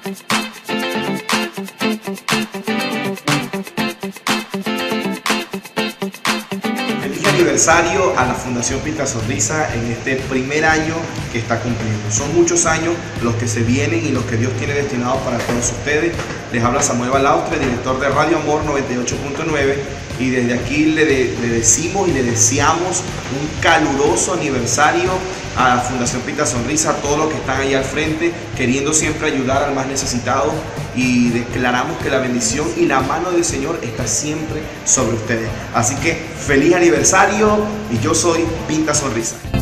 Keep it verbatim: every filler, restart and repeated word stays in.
Aniversario a la Fundación Pinta Sonrisa en este primer año que está cumpliendo. Son muchos años los que se vienen y los que Dios tiene destinados para todos ustedes. Les habla Samuel Balaustre, director de Radio Amor noventa y ocho punto nueve, y desde aquí le, de, le decimos y le deseamos un caluroso aniversario a la Fundación Pinta Sonrisa, a todos los que están ahí al frente, queriendo siempre ayudar al más necesitado, y declaramos que la bendición y la mano del Señor está siempre sobre ustedes. Así que feliz aniversario, y yo soy Pinta Sonrisa.